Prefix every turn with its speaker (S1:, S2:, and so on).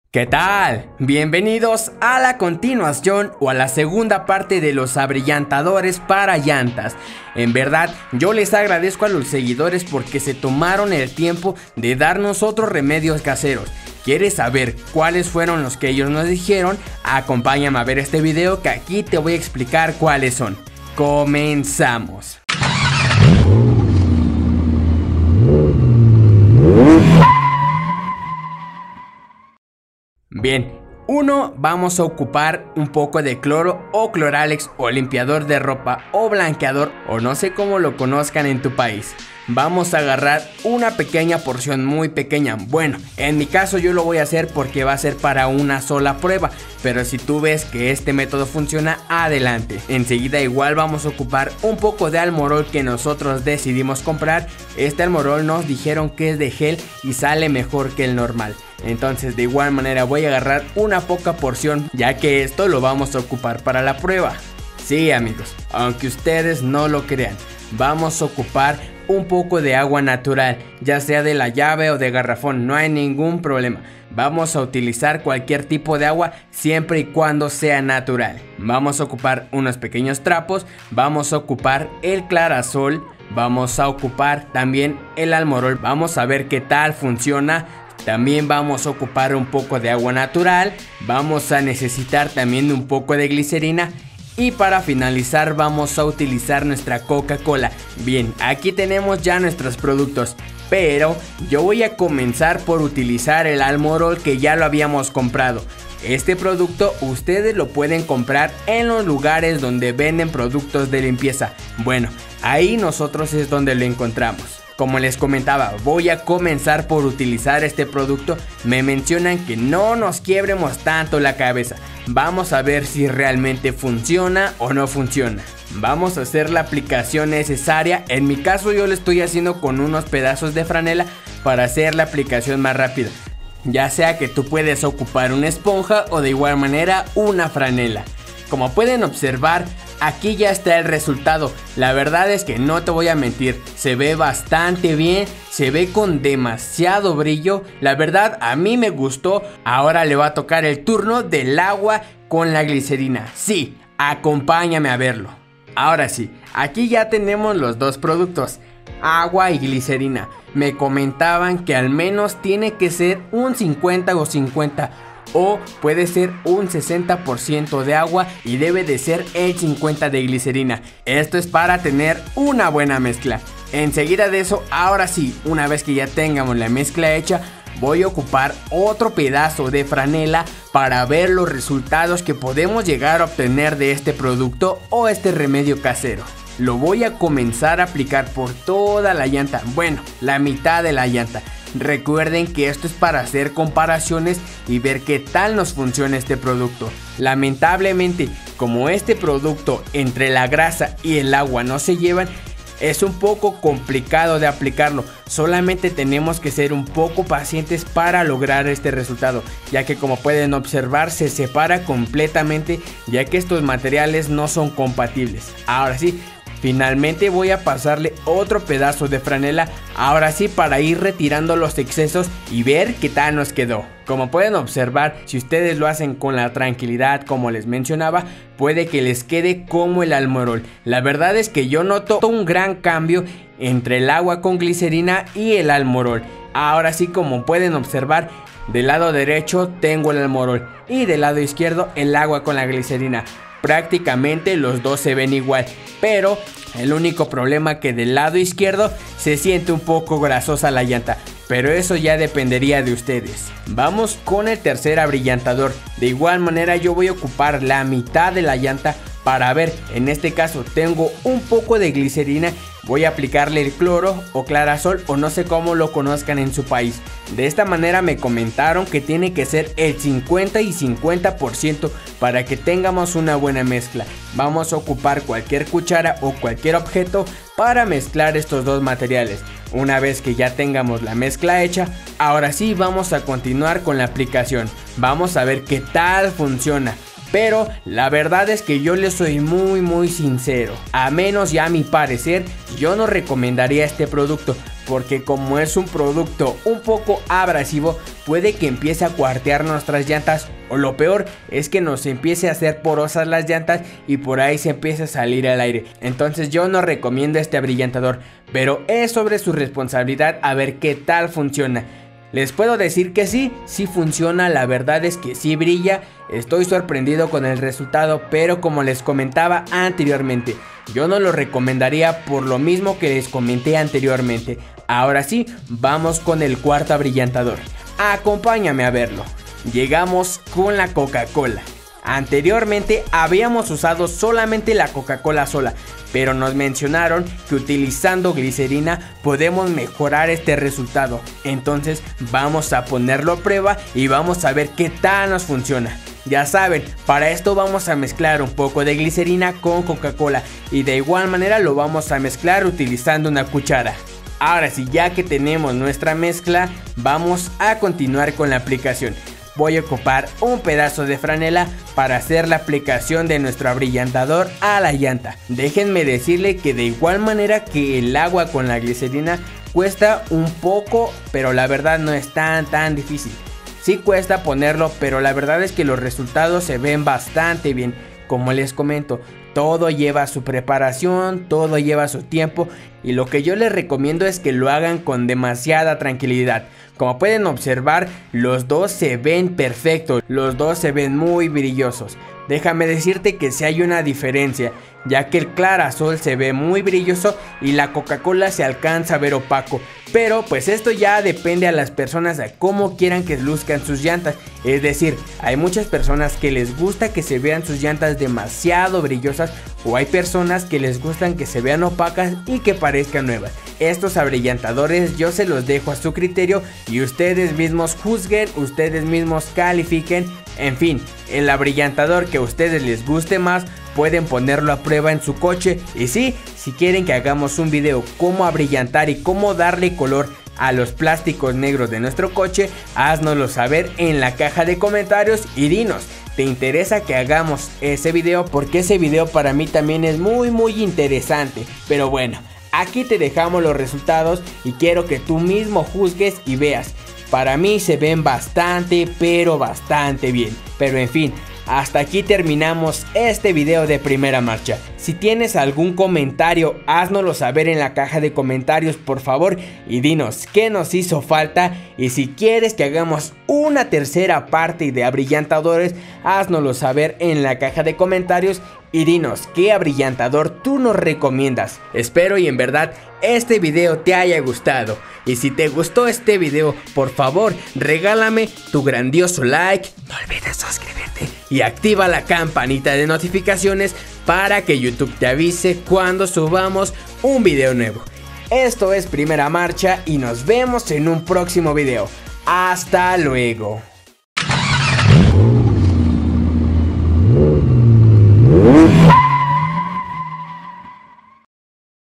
S1: ¿Qué tal? Bienvenidos a la continuación o a la segunda parte de los abrillantadores para llantas. En verdad, yo les agradezco a los seguidores porque se tomaron el tiempo de darnos otros remedios caseros. ¿Quieres saber cuáles fueron los que ellos nos dijeron? Acompáñame a ver este video que aquí te voy a explicar cuáles son. Comenzamos. Bien, vamos a ocupar un poco de cloro o cloralex o limpiador de ropa o blanqueador o no sé cómo lo conozcan en tu país. Vamos a agarrar una pequeña porción, muy pequeña. Bueno, en mi caso yo lo voy a hacer porque va a ser para una sola prueba, pero si tú ves que este método funciona, adelante. Enseguida igual vamos a ocupar un poco de almorol que nosotros decidimos comprar. Este almorol nos dijeron que es de gel y sale mejor que el normal. Entonces de igual manera voy a agarrar una poca porción, ya que esto lo vamos a ocupar para la prueba. Sí amigos, aunque ustedes no lo crean, vamos a ocupar un poco de agua natural, ya sea de la llave o de garrafón, no hay ningún problema. Vamos a utilizar cualquier tipo de agua siempre y cuando sea natural. Vamos a ocupar unos pequeños trapos, vamos a ocupar el clarasol, vamos a ocupar también el almorol, vamos a ver qué tal funciona. También vamos a ocupar un poco de agua natural, vamos a necesitar también un poco de glicerina y para finalizar vamos a utilizar nuestra Coca-Cola. Bien, aquí tenemos ya nuestros productos, pero yo voy a comenzar por utilizar el almorol que ya lo habíamos comprado. Este producto ustedes lo pueden comprar en los lugares donde venden productos de limpieza. Bueno, ahí nosotros es donde lo encontramos. Como les comentaba, voy a comenzar por utilizar este producto. Me mencionan que no nos quiebremos tanto la cabeza. Vamos a ver si realmente funciona o no funciona. Vamos a hacer la aplicación necesaria. En mi caso yo lo estoy haciendo con unos pedazos de franela para hacer la aplicación más rápida. Ya sea que tú puedes ocupar una esponja o de igual manera una franela. Como pueden observar, aquí ya está el resultado. La verdad es que no te voy a mentir, se ve bastante bien, se ve con demasiado brillo. La verdad a mí me gustó. Ahora le va a tocar el turno del agua con la glicerina. Sí, acompáñame a verlo. Ahora sí, aquí ya tenemos los dos productos, agua y glicerina. Me comentaban que al menos tiene que ser un 50 o 50 o puede ser un 60% de agua y debe de ser el 50% de glicerina. Esto es para tener una buena mezcla. Enseguida de eso, ahora sí, una vez que ya tengamos la mezcla hecha, voy a ocupar otro pedazo de franela para ver los resultados que podemos llegar a obtener de este producto o este remedio casero. Lo voy a comenzar a aplicar por toda la llanta, bueno, la mitad de la llanta. Recuerden que esto es para hacer comparaciones y ver qué tal nos funciona este producto. Lamentablemente, como este producto entre la grasa y el agua no se llevan, es un poco complicado de aplicarlo. Solamente tenemos que ser un poco pacientes para lograr este resultado, ya que como pueden observar se separa completamente, ya que estos materiales no son compatibles. Ahora sí, finalmente voy a pasarle otro pedazo de franela, ahora sí, para ir retirando los excesos y ver qué tal nos quedó. Como pueden observar, si ustedes lo hacen con la tranquilidad como les mencionaba, puede que les quede como el almorol. La verdad es que yo noto un gran cambio entre el agua con glicerina y el almorol. Ahora sí, como pueden observar, del lado derecho tengo el almorol y del lado izquierdo el agua con la glicerina. Prácticamente los dos se ven igual, pero el único problema que del lado izquierdo se siente un poco grasosa la llanta, pero eso ya dependería de ustedes. Vamos con el tercer abrillantador. De igual manera yo voy a ocupar la mitad de la llanta para ver, en este caso tengo un poco de glicerina. Voy a aplicarle el cloro o clarasol o no sé cómo lo conozcan en su país. De esta manera me comentaron que tiene que ser el 50 y 50% para que tengamos una buena mezcla. Vamos a ocupar cualquier cuchara o cualquier objeto para mezclar estos dos materiales. Una vez que ya tengamos la mezcla hecha, ahora sí vamos a continuar con la aplicación. Vamos a ver qué tal funciona. Pero la verdad es que yo les soy muy sincero, a menos ya a mi parecer, yo no recomendaría este producto, porque como es un producto un poco abrasivo, puede que empiece a cuartear nuestras llantas, o lo peor es que nos empiece a hacer porosas las llantas y por ahí se empieza a salir el aire. Entonces yo no recomiendo este abrillantador, pero es sobre su responsabilidad a ver qué tal funciona. Les puedo decir que sí funciona, la verdad es que sí brilla, estoy sorprendido con el resultado, pero como les comentaba anteriormente, yo no lo recomendaría por lo mismo que les comenté anteriormente. Ahora sí, vamos con el cuarto abrillantador, acompáñame a verlo. Llegamos con la Coca-Cola. Anteriormente habíamos usado solamente la Coca-Cola sola, pero nos mencionaron que utilizando glicerina podemos mejorar este resultado. Entonces vamos a ponerlo a prueba y vamos a ver qué tal nos funciona. Ya saben, para esto vamos a mezclar un poco de glicerina con Coca-Cola y de igual manera lo vamos a mezclar utilizando una cuchara. Ahora sí, ya que tenemos nuestra mezcla, vamos a continuar con la aplicación. Voy a ocupar un pedazo de franela para hacer la aplicación de nuestro abrillantador a la llanta. Déjenme decirle que de igual manera que el agua con la glicerina cuesta un poco, pero la verdad no es tan difícil. Sí cuesta ponerlo, pero la verdad es que los resultados se ven bastante bien. Como les comento, todo lleva su preparación, todo lleva su tiempo y lo que yo les recomiendo es que lo hagan con demasiada tranquilidad. Como pueden observar, los dos se ven perfectos, los dos se ven muy brillosos. Déjame decirte que sí hay una diferencia, ya que el Clarasol se ve muy brilloso y la Coca-Cola se alcanza a ver opaco. Pero pues esto ya depende a las personas de cómo quieran que luzcan sus llantas. Es decir, hay muchas personas que les gusta que se vean sus llantas demasiado brillosas, o hay personas que les gustan que se vean opacas y que parezcan nuevas. Estos abrillantadores yo se los dejo a su criterio y ustedes mismos juzguen, ustedes mismos califiquen. En fin, el abrillantador que a ustedes les guste más pueden ponerlo a prueba en su coche. Y sí, si quieren que hagamos un video cómo abrillantar y cómo darle color a los plásticos negros de nuestro coche, háznoslo saber en la caja de comentarios y dinos, ¿te interesa que hagamos ese video? Porque ese video para mí también es muy interesante. Pero bueno, aquí te dejamos los resultados y quiero que tú mismo juzgues y veas. Para mí se ven bastante bien. Pero en fin, hasta aquí terminamos este video de primera marcha. Si tienes algún comentario, háznoslo saber en la caja de comentarios por favor y dinos qué nos hizo falta, y si quieres que hagamos una tercera parte de abrillantadores, háznoslo saber en la caja de comentarios y dinos qué abrillantador tú nos recomiendas. Espero y en verdad este video te haya gustado, y si te gustó este video, por favor regálame tu grandioso like, no olvides suscribirte y activa la campanita de notificaciones para que YouTube te avise cuando subamos un video nuevo. Esto es Primera Marcha y nos vemos en un próximo video. Hasta luego.